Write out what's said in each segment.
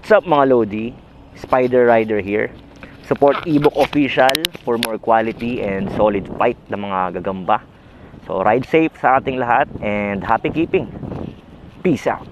What's up mga Lodi? Spider Rider here. Support ebook official for more quality and solid fight ng mga gagamba. So ride safe sa ating lahat and happy keeping. Peace out.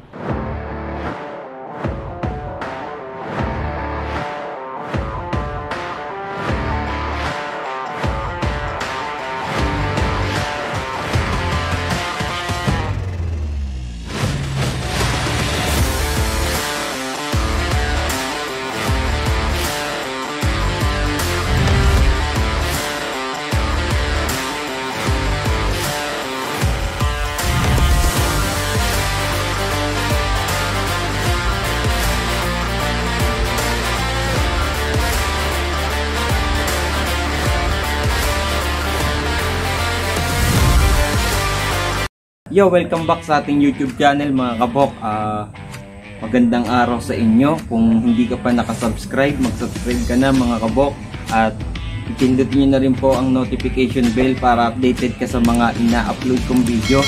Yo, welcome back sa ating YouTube channel mga kabok. Magandang araw sa inyo. Kung hindi ka pa nakasubscribe, mag-subscribe ka na mga kabok. At ipindutin nyo na rin po ang notification bell para updated ka sa mga ina-upload kong video.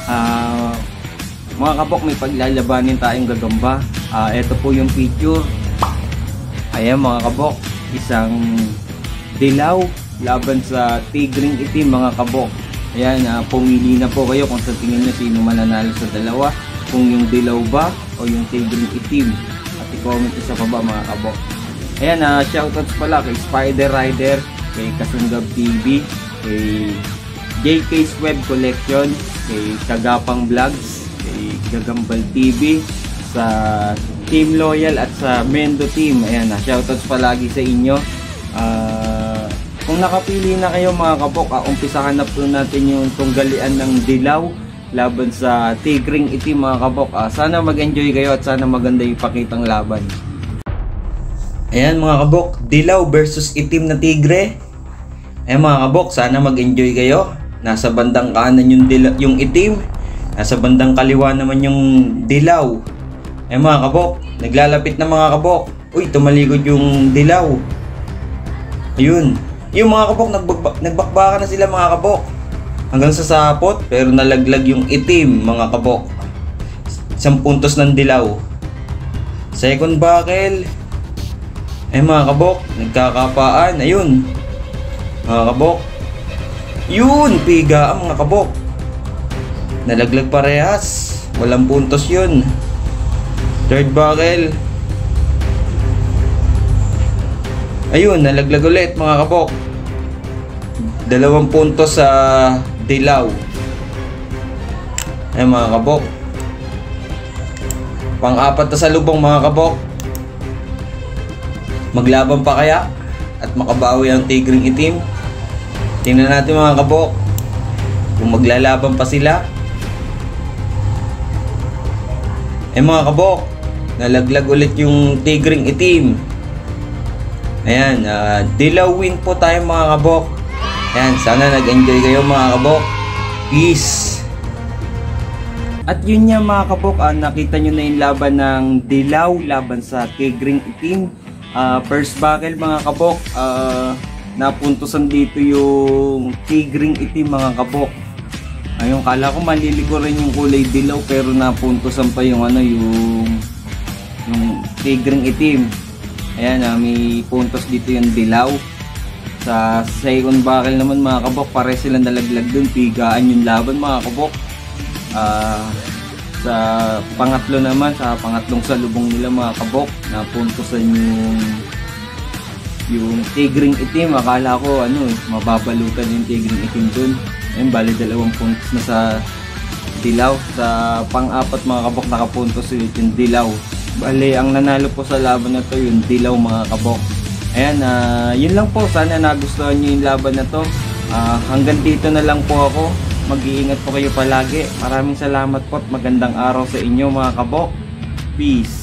Mga kabok, may paglalabanin tayong gagamba. Ito po yung picture. Ayan mga kabok, isang dilaw laban sa tigring itim mga kabok. Ayan, pumili na po kayo kung sa tingin nyo sino mananalo sa dalawa, kung yung dilaw ba o yung tigring itim, at i-comment sa baba mga kabok. Ayan, shoutouts pala kay Spider Rider, kay Kasunggab TV, kay JK's Web Collection, kay Kagapang Vlogs, kay Gagambal TV, sa Team Loyal at sa Mendo Team. Ayan, shoutouts palagi sa inyo. Kung nakapili na kayo mga kabok, umpisahan na po natin yung tunggalian ng dilaw laban sa tigring itim mga kabok. Sana mag-enjoy kayo at sana maganda yung pakitang laban. Ayan mga kabok, dilaw versus itim na tigre. Ayan mga kabok, sana mag-enjoy kayo. Nasa bandang kanan yung itim, nasa bandang kaliwa naman yung dilaw. Ayan mga kabok, naglalapit na mga kabok. Uy, tumalikod yung dilaw. Ayun. Yung mga kabok, nagbakbaka na sila mga kabok. Hanggang sa sapot, pero nalaglag yung itim mga kabok. 1 puntos ng dilaw. Second buckle. Eh mga kabok, nagkakapaan. Ayun. Mga kabok. Yun, piga ang mga kabok. Nalaglag parehas. Walang puntos yun. Third buckle. Ayun, nalaglag ulit mga kabok. 2 puntos sa dilaw. Ay mga kabok. Pang-apat na salubong mga kabok. Maglaban pa kaya at makabawi ang tigring itim? Tingnan natin mga kabok kung maglalaban pa sila. Ay mga kabok, nalaglag ulit yung tigring itim. Ayan, dilaw win po tayo mga kabok. Ayan, sana nag-enjoy kayo mga kabok. Peace! At yun nga mga kabok, nakita nyo na yung laban ng dilaw laban sa tigring itim. First buckle mga kabok, napuntusan dito yung tigring itim mga kabok. Ayun, kala ko maliligo rin yung kulay dilaw pero napuntusan pa yung yung tigring itim. Ayan, may puntos dito yung dilaw. Sa second buckle naman mga kabok, pare sila nalaglag dun. Pigaan yung laban mga kabok. Sa pangatlo naman, sa pangatlong salubong nila mga kabok, napuntosan yung tigring itim. Akala ko mababalutan yung tigring itim dun. Ayun, bali 2 puntos na sa dilaw. Sa pang-apat mga kabok, nakapuntos ulit yung dilaw. Bali, ang nanalo po sa laban na to yung dilaw mga kabok. Ayan, yun lang po. Sana nagustuhan nyo yung laban na to. Hanggang dito na lang po ako. Mag-iingat po kayo palagi. Maraming salamat po at magandang araw sa inyo mga kabok. Peace!